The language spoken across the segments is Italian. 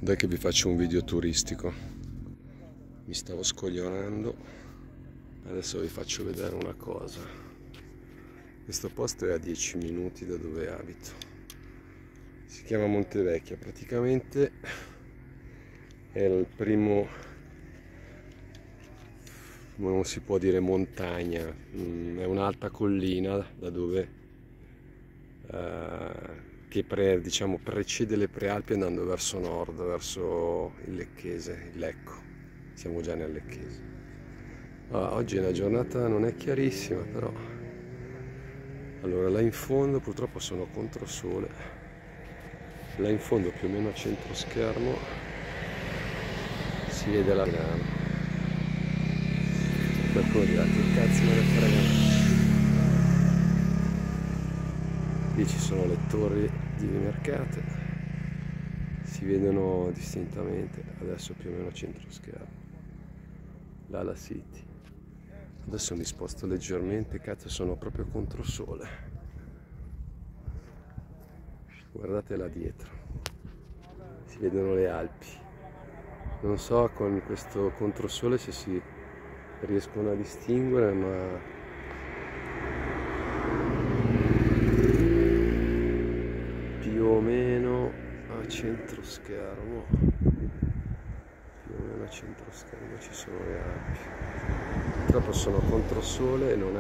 Dai che vi faccio un video turistico. Mi stavo scoglionando, adesso vi faccio vedere una cosa. Questo posto è a 10 minuti da dove abito. Si chiama Montevecchia, praticamente è il primo, non si può dire montagna, è un'alta collina da dove che precede le Prealpi andando verso nord, verso il Lecchese, il Lecco. Siamo già nel Lecchese. Oggi la giornata non è chiarissima, però allora là in fondo purtroppo sono contro sole, là in fondo più o meno a centro schermo si vede la Milano. Qualcuno dirà che cazzo me ne frega. Lì ci sono le torri di Vimercate, si vedono distintamente, adesso più o meno a centro schermo. Là la City. Adesso mi sposto leggermente, cazzo sono proprio contro sole. Guardate là dietro, si vedono le Alpi. Non so con questo controsole se si riescono a distinguere, ma più o meno a centro schermo, ci sono le Alpi. Purtroppo sono controsole e non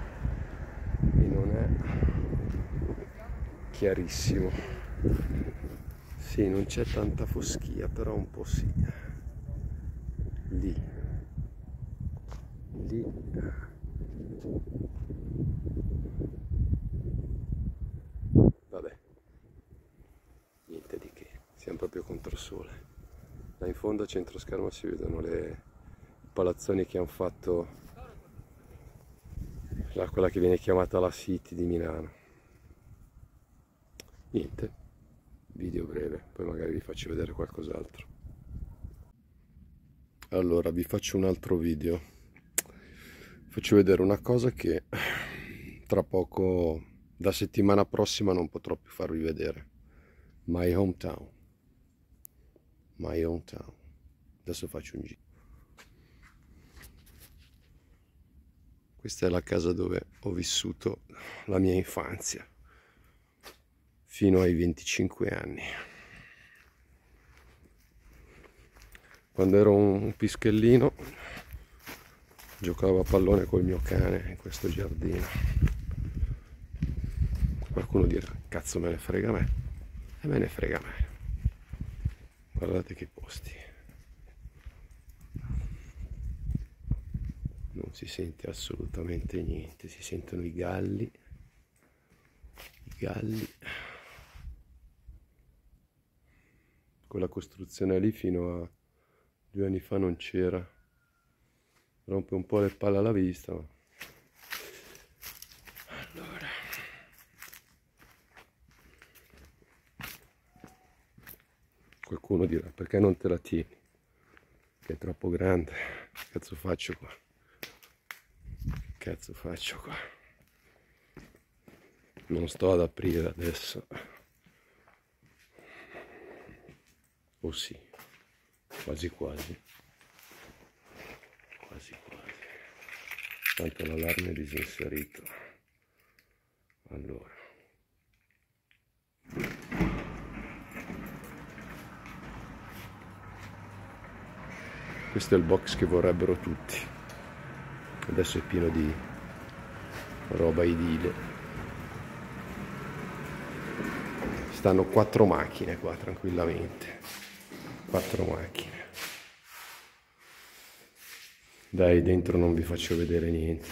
è chiarissimo. Sì, non c'è tanta foschia, però un po' sì. Lì. Vabbè, niente di che, siamo proprio contro sole. Là in fondo a centro schermo si vedono i palazzoni che hanno fatto quella che viene chiamata la City di Milano. Niente, video breve, poi magari vi faccio vedere qualcos'altro. Allora, vi faccio un altro video. Faccio vedere una cosa che tra poco, da settimana prossima, non potrò più farvi vedere. My hometown. Adesso faccio un giro. Questa è la casa dove ho vissuto la mia infanzia fino ai 25 anni. Quando ero un pischellino giocavo a pallone col mio cane in questo giardino. Qualcuno dirà, cazzo me ne frega a me? E me ne frega a me. Guardate che posti. Non si sente assolutamente niente, si sentono i galli. Quella costruzione lì fino a 2 anni fa non c'era. Rompe un po' le palle alla vista. Allora. Qualcuno dirà, perché non te la tieni? Che è troppo grande. Che cazzo faccio qua? Non sto ad aprire adesso. Oh sì, quasi. Tanto l'allarme è disinserito. Allora. Questo è il box che vorrebbero tutti. Adesso è pieno di roba edile. Stanno 4 macchine qua tranquillamente. 4 macchine. Dai, dentro non vi faccio vedere niente.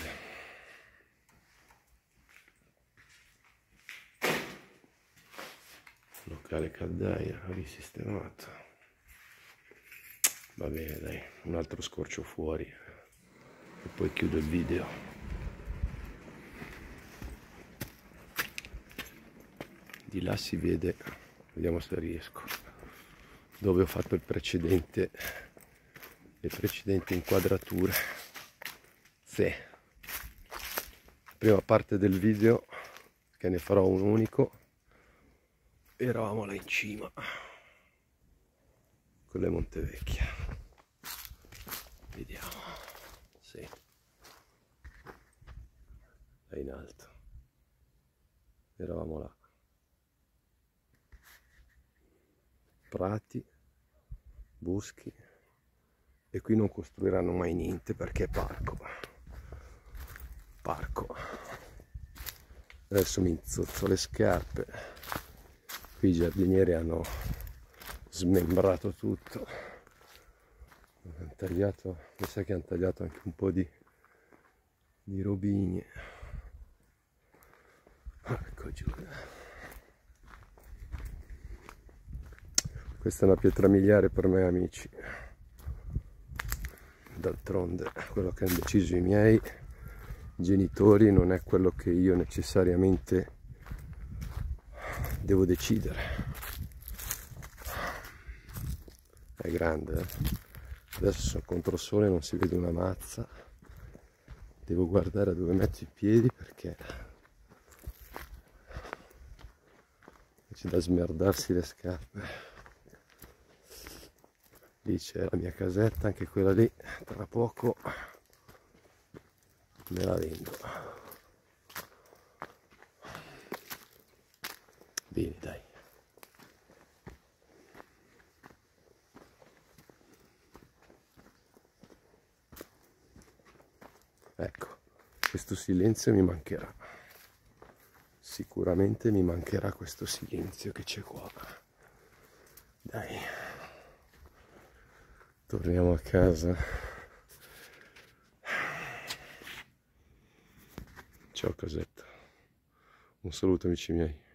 Locale caldaia risistemato. Va bene, dai, un altro scorcio fuori e poi chiudo il video. Di là si vede, vediamo se riesco, dove ho fatto le precedenti inquadrature. Sì, prima parte del video, che ne farò un unico, eravamo là in cima. Quello è Montevecchia. Vediamo. Sì. È in alto. Eravamo là. Prati, boschi, e qui non costruiranno mai niente perché è parco. Parco. Adesso mi inzozzo le scarpe. Qui i giardinieri hanno smembrato tutto. Hanno tagliato, mi sa che hanno tagliato anche un po' di robigne. Ecco giù. Questa è una pietra miliare per me, amici. D'altronde quello che hanno deciso i miei genitori non è quello che io necessariamente devo decidere. È grande, eh? Adesso sono contro il sole, non si vede una mazza. Devo guardare a dove metto i piedi perché c'è da smerdarsi le scarpe. Lì c'è la mia casetta, anche quella lì, tra poco me la vendo. Bene, dai. Ecco, questo silenzio mi mancherà. Sicuramente mi mancherà questo silenzio che c'è qua. Dai. Torniamo a casa. Ciao casetta. Un saluto amici miei.